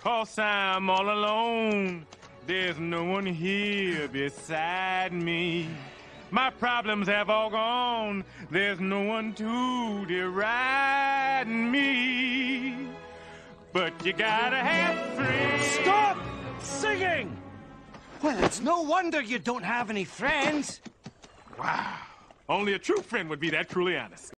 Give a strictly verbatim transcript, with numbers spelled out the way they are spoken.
'cause I'm all alone. There's no one here beside me. My problems have all gone. There's no one to deride me. But you gotta have friends. Stop singing! Well, it's no wonder you don't have any friends. Wow. Only a true friend would be that truly honest.